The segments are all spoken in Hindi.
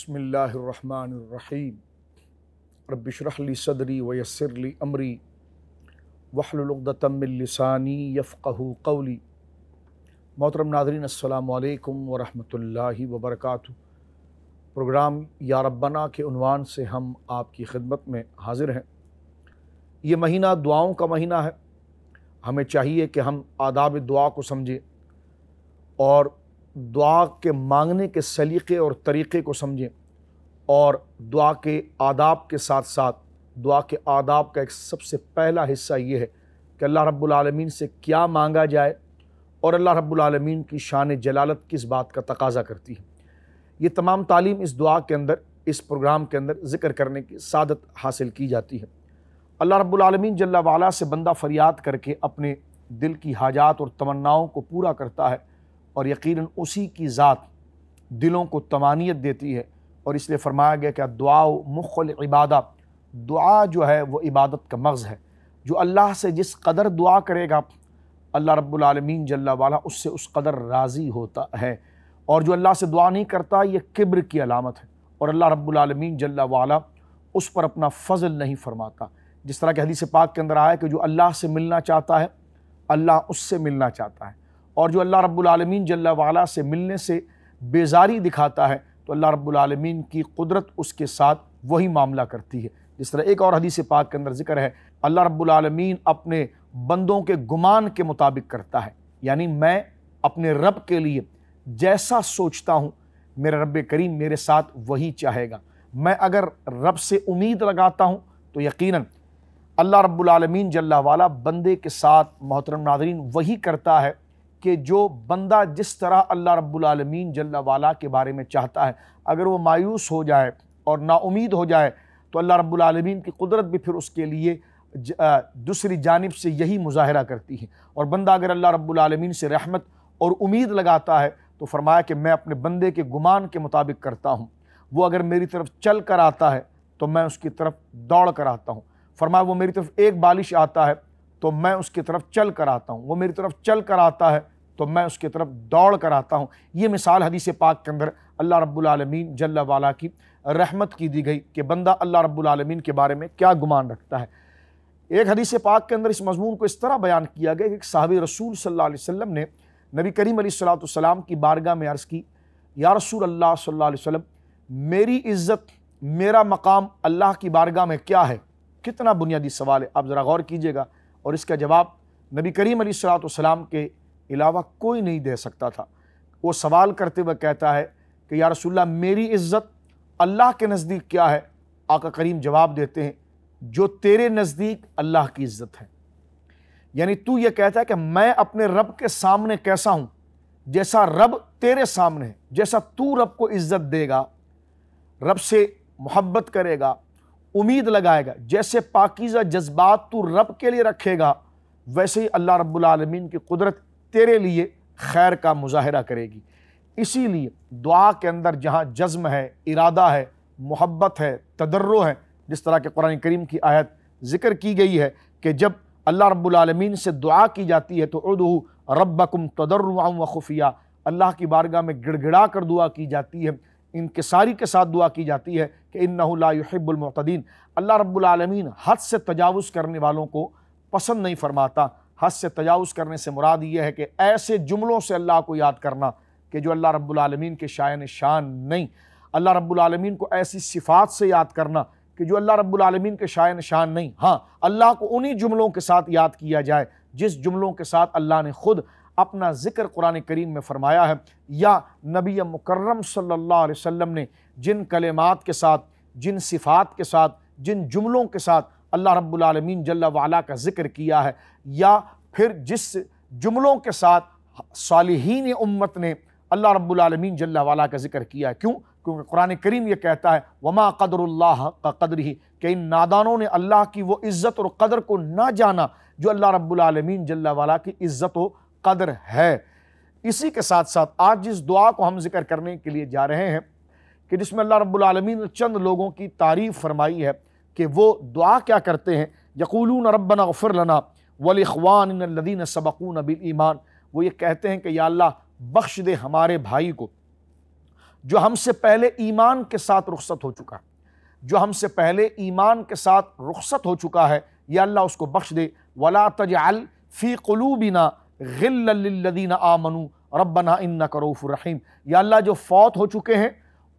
बिस्मिल्लाहिर्रहमानिर्रहीम रब्बि इश्रह ली सदरी व यस्सिर ली अमरी वहलुल उक़दतम मिन लिसानी यफ़क़हू क़ौली। मोहतरम नाज़रीन, अस्सलामु अलैकुम व रहमतुल्लाहि व बरकातुहू। प्रोग्राम या रब्बाना के उन्वान से हम आपकी खिदमत में हाज़िर हैं। ये महीना दुआओं का महीना है। हमें चाहिए कि हम आदाब दुआ को समझें और दुआ के मांगने के सलीक़े और तरीक़े को समझें, और दुआ के आदाब के साथ साथ दुआ के आदाब का एक सबसे पहला हिस्सा ये है कि अल्लाह रब्बुल आलमीन से क्या मांगा जाए और अल्लाह रब्बुल आलमीन की शान जलालत किस बात का तकाज़ा करती है। ये तमाम तालीम इस दुआ के अंदर, इस प्रोग्राम के अंदर ज़िक्र करने की सादत हासिल की जाती है। अल्लाह रब्बुल आलमीन जल्ला वाला से बंदा फ़रियाद करके अपने दिल की हाजात और तमन्नाओं को पूरा करता है, और यकीनन उसी की ज़ात दिलों को तमानियत देती है। और इसलिए फरमाया गया कि दुआ मुख्ल इबादा, दुआ जो है वो इबादत का मग़ज़ है। जो अल्लाह से जिस कदर दुआ करेगा अल्लाह रब्बुल आलमीन जल्ला वाला उससे उस कदर राज़ी होता है, और जो अल्लाह से दुआ नहीं करता ये किब्र की अलामत है, और अल्लाह रब्बुल आलमीन जल्ला वाला उस पर अपना फ़ज़ल नहीं फरमाता। जिस तरह के हदीस पाक के अंदर आया कि जो अल्लाह से मिलना चाहता है अल्लाह उससे मिलना चाहता है, और जो अल्लाह रब्बुल आलमीन जल्ला वाला से मिलने से बेजारी दिखाता है तो अल्लाह रब्बुल आलमीन की कुदरत उसके साथ वही मामला करती है। जिस तरह एक और हदीस पाक के अंदर ज़िक्र है, अल्लाह रब्बुल आलमीन अपने बंदों के गुमान के मुताबिक करता है। यानी मैं अपने रब के लिए जैसा सोचता हूँ मेरा रब करीम मेरे साथ वही चाहेगा। मैं अगर रब से उम्मीद लगाता हूँ तो यकीनन अल्लाह रब्बुल आलमीन जल्ला वाला बंदे के साथ, मोहतरम नाज़रीन, वही करता है कि जो बंदा जिस तरह अल्लाह रब्बुल आलमीन जल्ला वाला के बारे में चाहता है, अगर वो मायूस हो जाए और नाउमीद हो जाए तो अल्लाह रब्बुल आलमीन की कुदरत भी फिर उसके लिए दूसरी जानिब से यही मुज़ाहिरा करती है। और बंदा अगर अल्लाह रब्बुल आलमीन से रहमत और उम्मीद लगाता है तो फरमाया कि मैं अपने बंदे के गुमान के मुताबिक करता हूँ। वो अगर मेरी तरफ चल कर आता है तो मैं उसकी तरफ दौड़ कर आता हूँ। फरमाया वो मेरी तरफ एक बालिश आता है तो मैं उसकी तरफ चल कर आता हूँ, वो मेरी तरफ चल कर आता है तो मैं उसकी तरफ दौड़ कर आता हूँ। ये मिसाल हदीस पाक के अंदर अल्लाह रब्बुल आलमीन जल्ला वाला की रहमत की दी गई कि बंदा अल्लाह रब्बुल आलमीन के बारे में क्या गुमान रखता है। एक हदीस पाक के अंदर इस मज़मून को इस तरह बयान किया गया कि साहबे रसूल सल्लल्लाहु अलैहि वसल्लम ने नबी करीम अलैहिस्सलातु वस्सलाम की बारगाह में अर्ज़ की, या रसूल अल्लाह सल्लल्लाहु अलैहि वसल्लम, मेरी इज़्ज़त, मेरा मकाम अल्लाह की बारगाह में क्या है। कितना बुनियादी सवाल है, आप ज़रा गौर कीजिएगा। और इसका जवाब नबी करीम अलैहिस्सलातु वस्सलाम के अलावा कोई नहीं दे सकता था। वो सवाल करते हुए कहता है कि या रसूलल्लाह, मेरी इज़्ज़त अल्लाह के नज़दीक क्या है। आका करीम जवाब देते हैं, जो तेरे नज़दीक अल्लाह की इज़्ज़त है। यानी तू ये कहता है कि मैं अपने रब के सामने कैसा हूँ, जैसा रब तेरे सामने है। जैसा तू रब को इज़्ज़त देगा, रब से मोहब्बत करेगा, उम्मीद लगाएगा, जैसे पाकीज़ा जज्बात तू रब के लिए रखेगा, वैसे ही अल्लाह रब्बुल आलमीन की कुदरत तेरे लिए खैर का मुज़ाहिरा करेगी। इसीलिए दुआ के अंदर जहाँ जज़्म है, इरादा है, मोहब्बत है, तदर्रो है, जिस तरह के कुरान करीम की आयत ज़िक्र की गई है कि जब अल्लाह रब्बुल आलमीन से दुआ की जाती है तो उदू रब्बकुम तदर्रुअन व खुफिया, अल्लाह की बारगाह में गिड़गिड़ा कर दुआ की जाती है, इनकिसारी के साथ दुआ की जाती है कि इन्नहु ला युहिब्बुल मुअतदीन। अल्लाह रब्बुल आलमीन हद से तजावुज़ करने वालों को पसंद नहीं फरमाता। हद से तजावुज़ करने से मुराद ये है कि ऐसे जुमलों से अल्लाह को याद करना कि जो अल्लाह रब्बुल आलमीन के शायन शान नहीं, अल्लाह रब्बुल आलमीन को ऐसी सिफ़ात से याद करना कि जो अल्लाह रब्बुल आलमीन के शायन शान नहीं। हाँ, अल्लाह को उन्हीं जुमलों के साथ याद किया जाए जिस जुमलों के साथ अल्लाह ने ख़ुद अपना ज़िक्र कुरान करीम में फ़रमाया है, या नबी मुकर्रम सल्लल्लाहु अलैहि वसल्लम ने जिन कलेमात के साथ, जिन सिफ़ात के साथ, जिन जुमलों के साथ अल्लाह रब्बुल आलमीन जल्ला वाला का ज़िक्र किया है, या फिर जिस जुमलों के साथ सालिहीन उम्मत ने अल्लाह रब्बुल आलमीन जल्ला वाला का ज़िक्र किया है। क्यों? क्योंकि कुरान करीम ये कहता है वमा क़दरुल्लाह का क़द्रिही, कि इन नादानों ने अल्लाह की वो इज़्ज़त और क़द्र को ना जाना जो अल्लाह रब्बुल आलमीन जल्ला वाला की इज़्ज़त और क़द्र है। इसी के साथ साथ आज जिस दुआ को हम ज़िक्र करने के लिए जा रहे हैं कि जिसमें अल्लाह रब्बुल आलमीन ने चंद लोगों की तारीफ़ फरमाई है कि वो दुआ क्या करते हैं। यक़ूलून रब्बना ग़फ़िर लना वलिइख़वानिना अल्लज़ीना सबक़ूना बिल ईमान, वो ये कहते हैं कि या अल्लाह बख्श दे हमारे भाई को जो हमसे पहले ईमान के साथ रुखसत हो चुका है, जो हमसे पहले ईमान के साथ रुखसत हो चुका है, या अल्लाह उसको बख्श दे। वला तजअल फ़ी क़ुलूबिना ग़िल्लन लिल्लज़ीना आमनू रब्बना इन्नका रऊफ़ुर रहीम। या अल्लाह जो फौत हो चुके हैं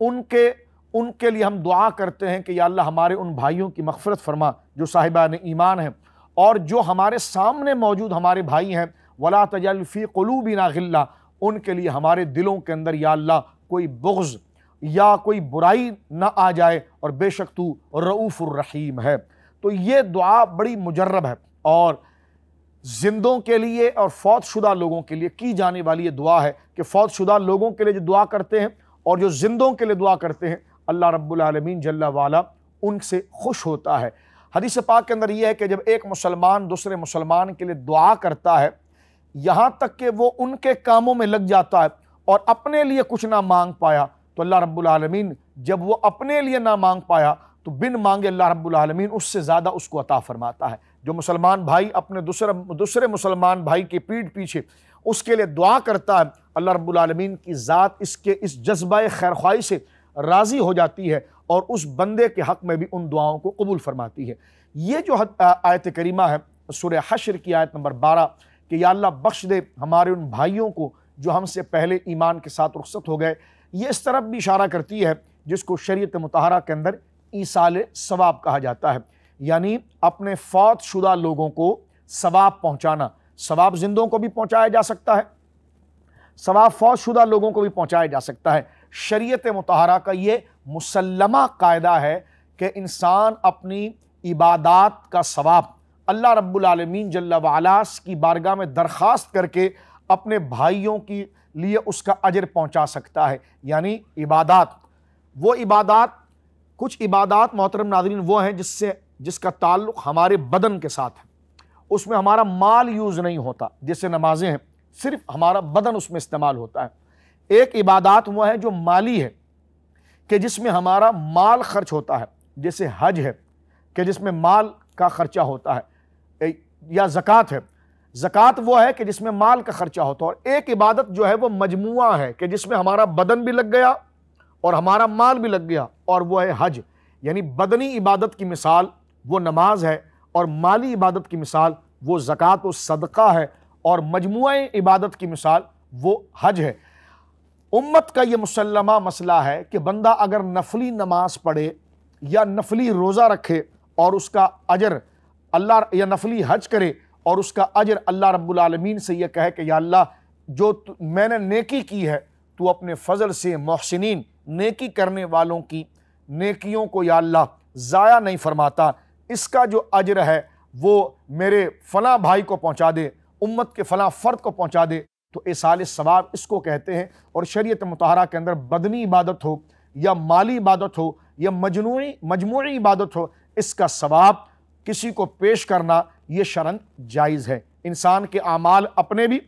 उनके लिए हम दुआ करते हैं कि या अल्लाह हमारे उन भाइयों की मग़फ़िरत फरमा जो साहिबान ईमान हैं, और जो हमारे सामने मौजूद हमारे भाई हैं, वला तजअल फ़ी क़ुलूबिना ग़िल्ला, उनके लिए हमारे दिलों के अंदर या अल्लाह कोई बुग़्ज़ या कोई बुराई ना आ जाए, और बेशक तू रऊफ़ुर रहीम है। तो ये दुआ बड़ी मुजर्रब है, और जिंदों के लिए और फौतशुदा लोगों के लिए की जाने वाली ये दुआ है कि फौतशुदा लोगों के लिए जो दुआ करते हैं और जो जिंदों के लिए दुआ करते हैं, अल्लाह रब्बुल आलमीन जल्ला वाला उनसे खुश होता है। हदीस पाक के अंदर यह है कि जब एक मुसलमान दूसरे मुसलमान के लिए दुआ करता है, यहाँ तक कि वो उनके कामों में लग जाता है और अपने लिए कुछ ना मांग पाया, तो अल्लाह रब्बुल आलमीन जब वो अपने लिए ना मांग पाया तो बिन मांगे अल्लाह रब्बुल आलमीन उससे ज़्यादा उसको अता फरमाता है। जो मुसलमान भाई अपने दूसरे मुसलमान भाई की पीठ पीछे उसके लिए दुआ करता है, अल्लाह रब्बुल आलमीन की ज़ात इसके इस जज्बा खैरख्वाही से राज़ी हो जाती है और उस बंदे के हक़ में भी उन दुआओं को कबूल फरमाती है। ये जो आयत करीमा है सूरह हश्र की आयत नंबर 12 कि या अल्लाह बख्श दे हमारे उन भाइयों को जो हमसे पहले ईमान के साथ रुखसत हो गए, ये इस तरफ भी इशारा करती है जिसको शरीयत मुतहरा के अंदर ईसाल सवाब कहा जाता है, यानी अपने फौत शुदा लोगों को सवाब पहुँचाना। सवाब जिंदों को भी पहुँचाया जा सकता है, सवाब फौत शुदा लोगों को भी पहुँचाया जा सकता है। शरीयत मुतहरा का ये मुसल्लमा कायदा है कि इंसान अपनी इबादात का सवाब अल्लाह रब्बुल आलमीन जल्ला वाला की बारगाह में दरख्वास्त करके अपने भाइयों के लिए उसका अजर पहुँचा सकता है। यानी इबादात, वो इबादात, कुछ इबादात मोहतरम नाज़रीन वो हैं जिसका ताल्लुक़ हमारे बदन के साथ है, उसमें हमारा माल यूज़ नहीं होता। जैसे नमाजें हैं, सिर्फ हमारा बदन उसमें इस्तेमाल होता है। एक इबादात वो है जो माली है कि जिसमें हमारा माल खर्च होता है, जैसे हज है कि जिसमें माल का खर्चा होता है, या ज़कात है, ज़कात वो है कि जिसमें माल का खर्चा होता है। और एक इबादत जो है वो मजमुआ है कि जिसमें हमारा बदन भी लग गया और हमारा माल भी लग गया, और वो है हज। यानी बदनी इबादत की मिसाल वो नमाज है, और माली इबादत की मिसाल वो ज़कात व सदका है, और मजमुई इबादत की मिसाल वो हज है। उम्मत का ये मुसल्लमा मसला है कि बंदा अगर नफली नमाज पढ़े या नफली रोज़ा रखे और उसका अजर अल्लाह, या नफली हज करे और उसका अजर अल्लाह रब्बुल आलमीन से यह कहे कि या अल्लाह जो मैंने नेकी की है तू अपने फ़ज़ल से मोहसिनीन नेकी करने वालों की नेकियों को या अल्लाह ज़ाया नहीं फरमाता, इसका जो अजर है वो मेरे फ़लाँ भाई को पहुँचा दे, उम्मत के फ़लाँ फ़र्द को पहुँचा दे, तो एसाल सवाब इसको कहते हैं। और शरीयत मुतहरा के अंदर बदनी इबादत हो या माली इबादत हो या मजमूई इबादत हो, इसका सवाब किसी को पेश करना ये शरन जायज़ है। इंसान के आमाल अपने भी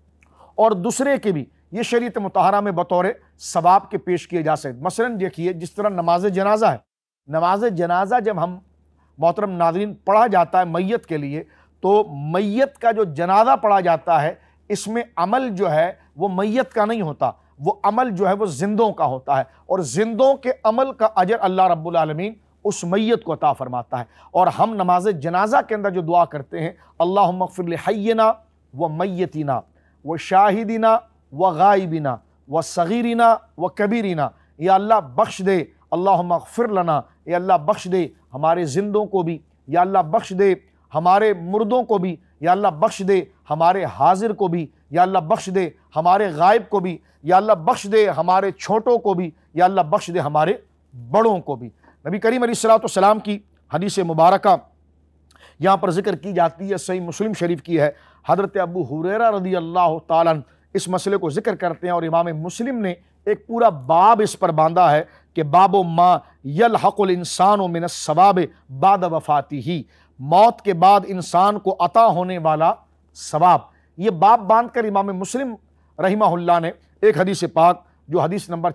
और दूसरे के भी ये शरीयत मुतहरा में बतौर सवाब के पेश किए जा सकते। मसलन देखिए, जिस तरह नमाज जनाजा है, नमाज जनाजा जब हम मोहतरम नाज़रीन पढ़ा जाता है मैयत के लिए, तो मैयत का जो जनाजा पढ़ा जाता है इसमें अमल जो है वो मैयत का नहीं होता, वो अमल जो है वो जिंदों का होता है, और जिंदों के अमल का अजर अल्लाह रब्बुल आलमीन उस मैयत को अता फरमाता है। और हम नमाज जनाजा के अंदर जो दुआ करते हैं, अल्लाहुम्मा ग़फ़िर लि हय्यिना व मय्यतिना व शाहिदिना व गायबिना व सगीरिना व कबीरिना, या अल्लाह बख्श दे, अल्लाहुम्मा ग़फ़िर लना, या अल्लाह बख्श दे हमारे जिंदों को भी, या अल्लाह बख्श दे हमारे मुर्दों को भी, या अल्लाह बख्श दे हमारे हाजिर को भी, या अल्लाह बख्श दे हमारे गायब को भी, या अल्लाह बख्श दे हमारे छोटों को भी, या अल्लाह बख्श दे हमारे बड़ों को भी। नबी करीम अलैहिस्सलाम की हदीस मुबारका यहाँ पर जिक्र की जाती है, सही मुस्लिम शरीफ की है। हज़रत अबू हुरैरा रज़ी अल्लाह ताला अन्हु इस मसले को जिक्र करते हैं, और इमाम मुस्लिम ने एक पूरा बाब इस पर बांधा है कि बाबो मा यलहक़ुल इंसानु मिनस सवाब बाद वफ़ातिही, मौत के बाद इंसान को अता होने वाला सवाब। ये बाब बांध कर इमाम मुस्लिम रहिमहुल्लाह ने एक हदीस पाक जो हदीस नंबर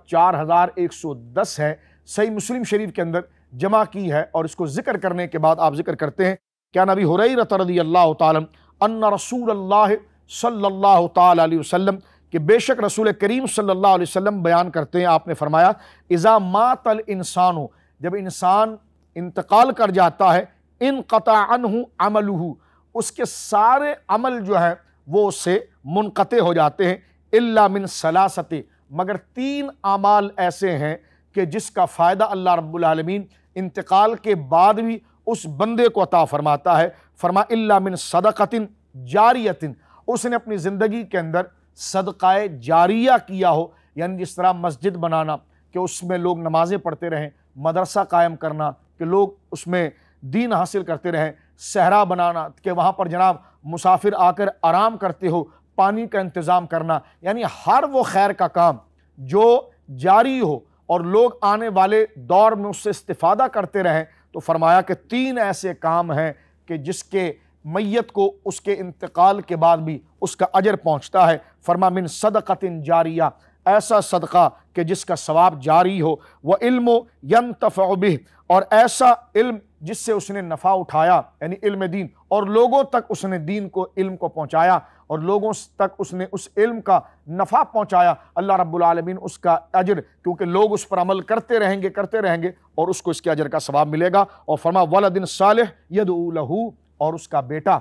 4110 है सही मुस्लिम शरीफ के अंदर जमा की है, और इसको जिक्र करने के बाद आप जिक्र करते हैं, क्या नबी हुरैरा रज़ियल्लाहु ताला अन्ना रसूलुल्लाह सल्लल्लाहु ताला अलैहि वसल्लम कि बेशक रसूल करीम सल्लल्लाहु अलैहि वसल्लम बयान करते हैं, आपने फरमाया इज़ा मातल इंसानु, जब इंसान इंतकाल कर जाता है, इनक़ता अन्हु अमलुहु, उसके सारे अमल जो है वो उससे मुनक़ते हो जाते हैं, इल्ला मिन सलासति, मगर 3 अमाल ऐसे हैं कि जिसका फ़ायदा अल्लाह रब्बुल आलमीन इंतकाल के बाद भी उस बंदे को अता फरमाता है। फरमा इल्ला मिन सदक़तिन जारियतिन, उसने अपनी ज़िंदगी के अंदर सदक़ाए जारिया किया हो, यानी जिस तरह मस्जिद बनाना कि उसमें लोग नमाज़ें पढ़ते रहें, मदरसा कायम करना कि लोग उसमें दीन हासिल करते रहें, सहरा बनाना कि वहाँ पर जनाब मुसाफिर आकर आराम करते हो, पानी का इंतज़ाम करना, यानी हर वो खैर का काम जो जारी हो और लोग आने वाले दौर में उससे इस्तिफ़ादा करते रहें। तो फरमाया कि 3 ऐसे काम हैं कि जिसके मैयत को उसके इंतकाल के बाद भी उसका अजर पहुँचता है। फरमा मिन सदक़तिन जारिया, ऐसा सदका कि जिसका सवाब जारी हो, व इल्म यंतफ़अ बिह, और ऐसा इल्म जिससे उसने नफ़ा उठाया, यानी इल्म दीन, और लोगों तक उसने दीन को इल्म को पहुँचाया और लोगों तक उसने उस इल्म का नफ़ा पहुँचाया। अल्लाह रब्बुल आलमीन उसका अजर, क्योंकि लोग उस पर अमल करते रहेंगे और उसको इसके अजर का सवाब मिलेगा। और फरमा वलदिन सालिह यदऊ लहू, और उसका बेटा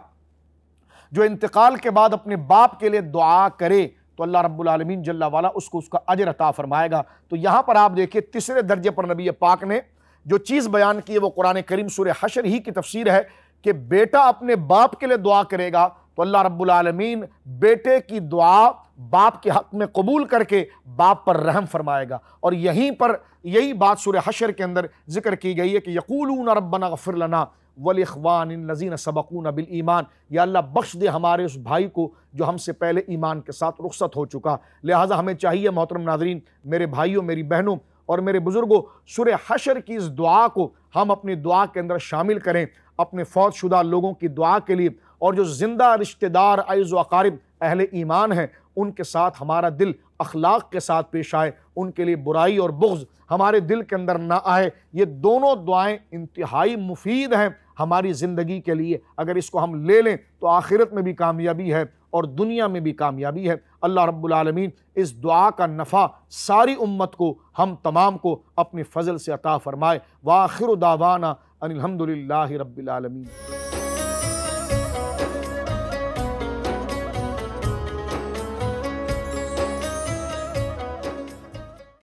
जो इंतकाल के बाद अपने बाप के लिए दुआ करे तो अल्लाह रब्बुल आलमीन जल्ला वाला उसको उसका अजर अता फरमाएगा। तो यहाँ पर आप देखिए तीसरे दर्जे पर नबी पाक ने जो चीज़ बयान की है वो कुरान करीम सूरह हशर ही की तफसीर है कि बेटा अपने बाप के लिए दुआ करेगा तो अल्लाह रब्बुल आलमीन बेटे की दुआ बाप के हक़ में कबूल करके बाप पर रहम फरमाएगा। और यहीं पर यही बात सूरह हशर के अंदर जिक्र की गई है कि यक़ूलून रब्बना ग़फ़िर लना वलिख्वानिल्लज़ीना सबक़ूना बिल ईमान, या अल्लाह बख्श दे हमारे उस भाई को जो हमसे पहले ईमान के साथ रुखसत हो चुका। लिहाजा हमें चाहिए मोहतरम नाज़रीन, मेरे भाइयों, मेरी बहनों और मेरे बुज़ुर्गों, सूरह हशर की इस दुआ को हम अपनी दुआ के अंदर शामिल करें, अपने फौत शुदा लोगों की दुआ के लिए, और जो ज़िंदा रिश्तेदार अज़ व अक़ारिब अहले ईमान हैं उनके साथ हमारा दिल अखलाक के साथ पेश आए, उनके लिए बुराई और बुग़्ज़ हमारे दिल के अंदर ना आए। ये दोनों दुआएं इंतहाई मुफीद हैं हमारी ज़िंदगी के लिए। अगर इसको हम ले लें तो आखिरत में भी कामयाबी है और दुनिया में भी कामयाबी है। अल्लाह रब्बुल आलमीन इस दुआ का नफ़ा सारी उम्मत को, हम तमाम को अपने फ़ज़ल से अता फ़रमाए। व आखिरु दावाना अनिल हम्दुलिल्लाहि रब्बिल आलमीन।